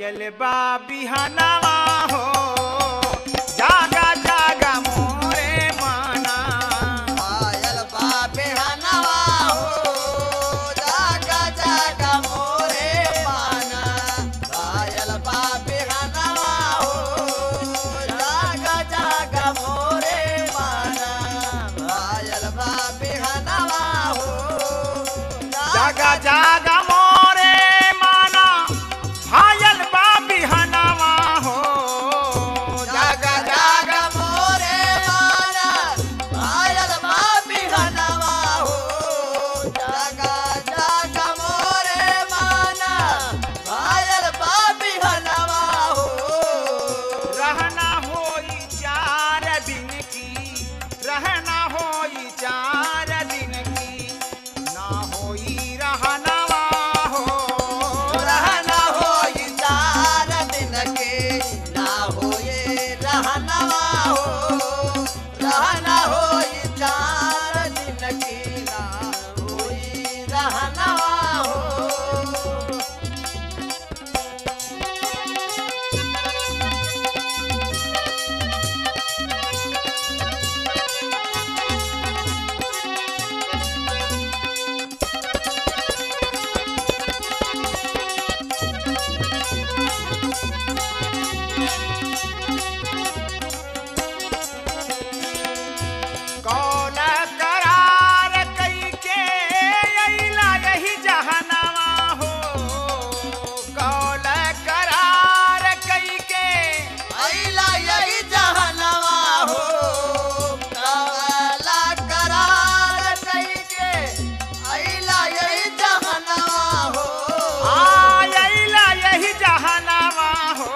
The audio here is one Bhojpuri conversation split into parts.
भयल बा बिहनवा हो जागा जागा मोरे माना भयल बा बिहनवा हो जागा जागा मोरे माना भयल बा बिहनवा हो जागा जागा मोरे माना भयल बा बिहनवा हो जागा जागा मोरे माना भयल बा बिहनवा हो जागा जागा मोरे माना भयल बा बिहनवा हो जागा जागा मोरे माना भयल बा बिहनवा हो रहना होई 4 दिन की रहना होई 4 दिन की ना होई रहनवा हो रहना होई 4 दिन के ना होए रहनवा हो रहना होई 4 दिन के ना होई रहनवा हो कौन करार कई के अइला यही जहनवा हो कौन करार कई के अइला यही जहनवा हो काला करार कइके अइला यही जहनवा हो अइला यही जहनवा हो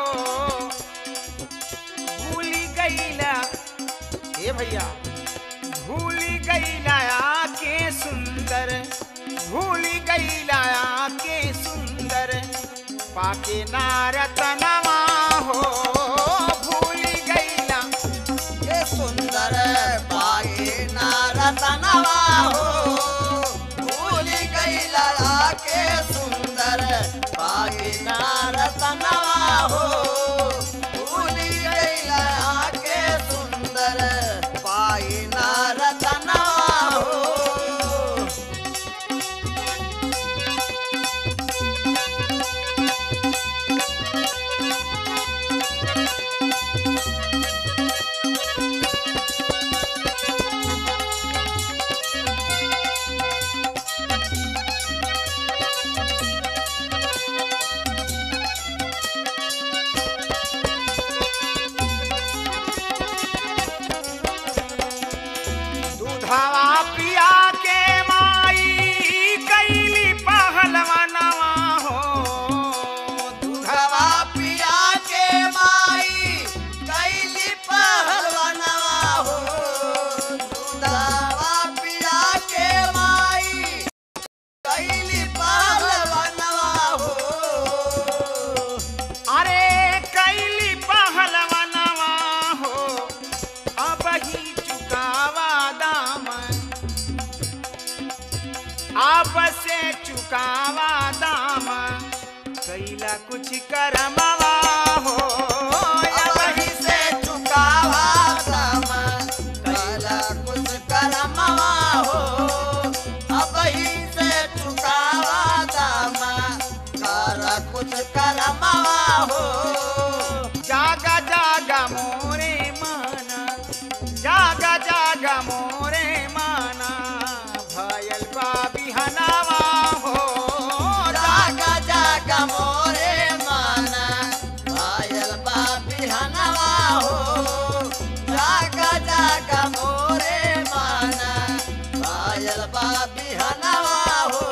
भूली गईला ए भैया भूली गईला के सुंदर भूली गईला के सुंदर पाके नारतनवा हो भूली गईला ये सुंदर पाए नारतनवा हो भूल गईला के सुंदर पाए नारतनवा हो भूल गईला के सुंदर पाए नारतनवा हो दूधवा पिया के माई कैली पहलवनवा हो दूधवा पिया के माई कैली पहलवनवा हो दूधवा पिया के माई कैली पहलवनवा हो अरे कैली पहलवनवा हो अब ही चुकावा दामन अब से चुकावा दामन कैला कुछ करमवा हो अब ही से चुकावा दाम कैला कुछ करमवा हो अब ही से चुकावा दाम कर कुछ करमवा हो जागा जागा मोरे माना जागा जागा मोरे माना भयल बा बिहनवा हो जागा जागा मोरे माना भयल बा बिहनवा हो जागा जागा मोरे माना भयल बा बिहनवा हो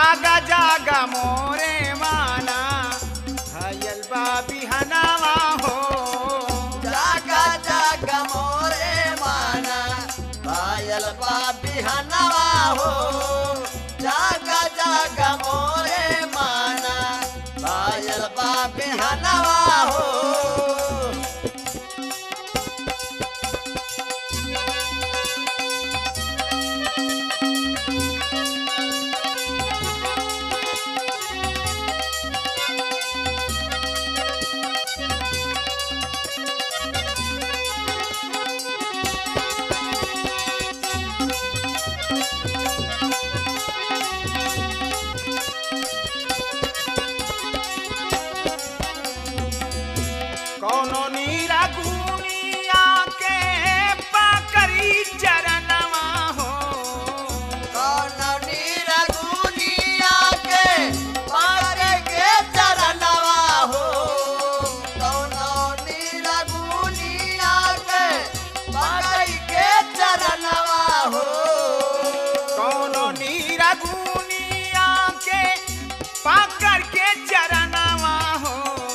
जागा जागा मोरे माना भयल बा बिहनवा हो जागा जागा मोरे माना पायल बा बिहनवा हो जागा जागा मोरे माना पायल बा बिहनवा हो कौनो नीरा गुनिया के पाकरी चरणवा हो कौन नीरा गुनिया के पाके के चरणवा हो कौन नीरा गुनिया के पाके के चरणवा हो कौनो नीरा गुनिया के पाकर के चरणवा हो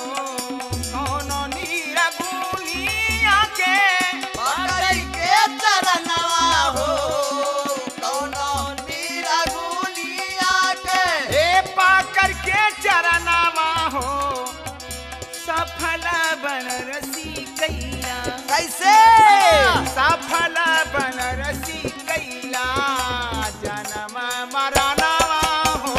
कौनो नीरा गुनिया के पाके के चरणवा हो कौन नीरा गुनिया के हे पाकर के चरणवा हो सफल बनरसी कैला कैसे सफल बनरसी कैला जन्म मरणवा हो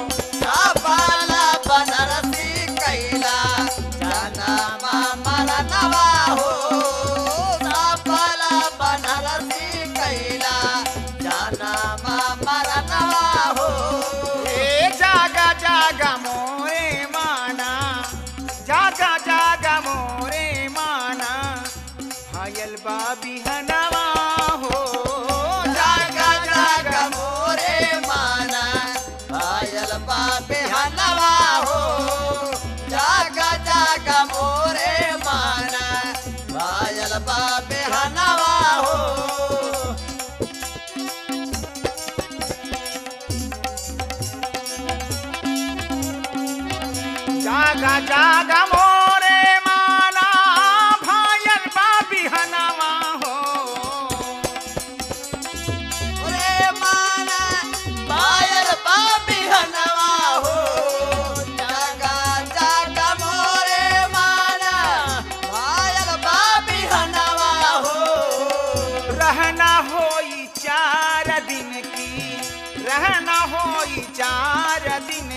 सफल बनरसी कैला जनम मरणवा हो सफल बनरसी कैला जनम मरणवा हो हे जागा जागा मोरे माना जागा जागा मोरे माना भयल बा बिहनवा हो जागा जागा मोरे माना पायल बा बिहनवा हो जागा जागा मोरे माना पायल बा बिहनवा हो जागा जागा मोरे माना भयल बा बिहनवा हो रे माना पायल बा बिहनवा हो जागा जागा मोरे माना पायल बा बिहनवा हो रहना होई 4 दिन की रहना होई 4 दिन